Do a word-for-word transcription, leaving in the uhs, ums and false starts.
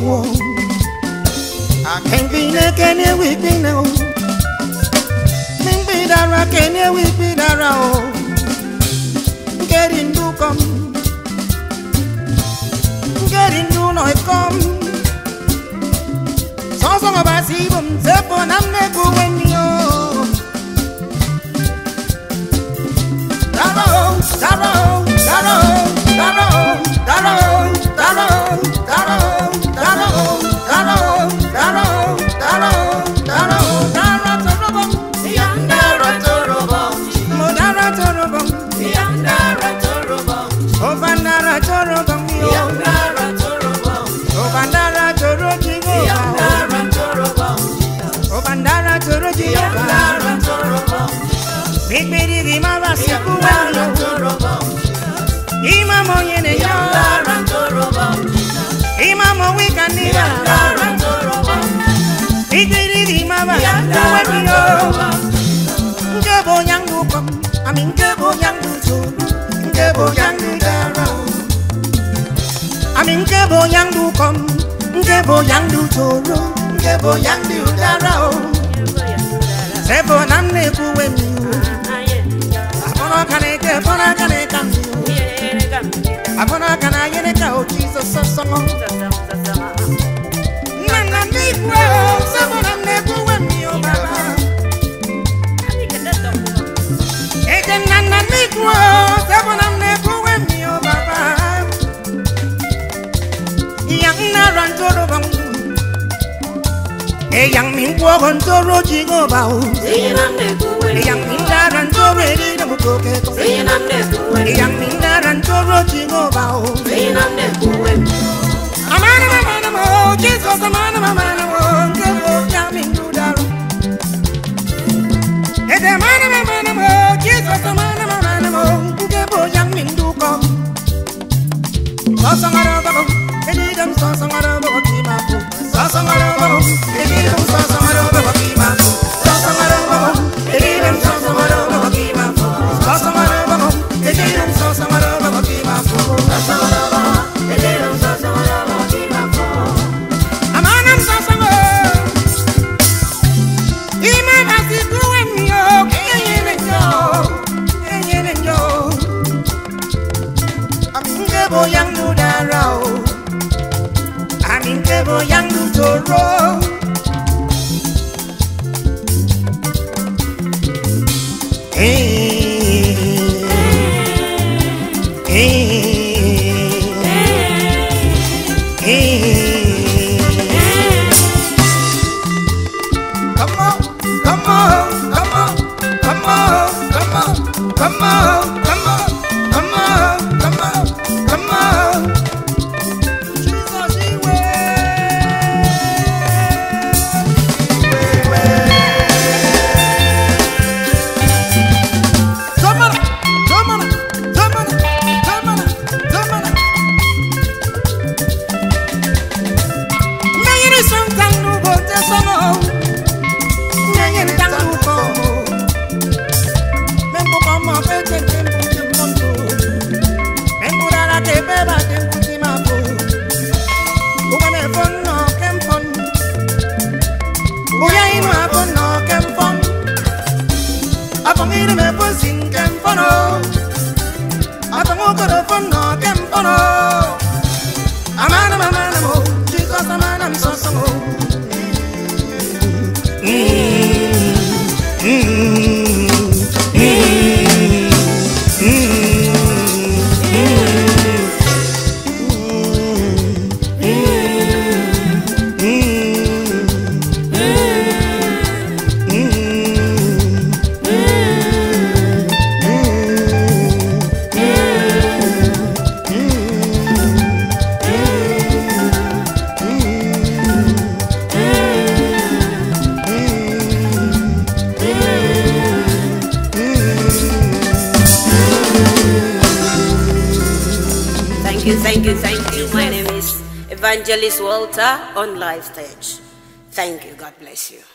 poor. I can't be naked here with me now. Ming be dara, can you with me dara? Get in do come. Get in do no come. So song about see bum zepo nam ne go when yo. Dara, dara, dara, dara, dara, dara, dara, dara, dara, dara, dara, dara, dara, torobom, Yandara torobom, modara torobom, Yandara torobom, ovandara torobom, Yandara torobom, ovandara torojigo, Yandara torobom, ovandara torojigo, Yandara torobom, big baby mama siku Yandara torobom, imamo yene Yandara torobom, imamo wikani Yandara torobom, big baby mama Yandara torobom, ngebo yangu kom amin ngebo yangu toro ngebo yangu dara amin ngebo yangu kom ngebo yangu toro ngebo yangu dara sebo namne kuwemi apona kane ke apona kane kam apona kana yene ka o Jesus sosongo nana ni kwa sebo namne kuwemi o baba nana mikro sebo namne kuwemi o baba yang naran toro bang e yang min kwa kon toro jigo bao Namne kuwe, e yang min naran toro ri na ko ke ko Namne kuwe, e yang min naran toro jigo bao Namne kuwe, amana amana mo Jesus amana amana mo ke mo yang min dudaro e de amana amana mo Jesus amana amana mo ke mo yang min du kom sasangara bago edidam sasangara bago kimako sasangara bago edidam sasangara bago kimako sasangara bago edidam sasangara bago kimako sasangara bago edidam sasangara bago kimako sasangara bago edidam sasangara bago kimako amanam sasangara ima basi kuwemyo kenyene yo kenyene yo Ngebo yang nu darao, amin ngebo yang nu toro. Hey, hey, hey. Come on, come on, come on, come on, come on, come on, come on, come on, come on. Come on, Jesus, he Zamana, zamana, zamana, zamana, zamana. Nayene santang nu bote samo, nayene tang nu komo. Mempo komo pete tempo tempo. Te beba te ultima po Ugame fon no kem fon Uya inu apon no kem fon Apon inu me fon sin kem fono Apon ukoro fon no kem fono Amana mamana mo Jesus amana mi sosomo Mm Mm Thank you, thank you. My name is Evangelist Walter on Live Stage. Thank you. God bless you.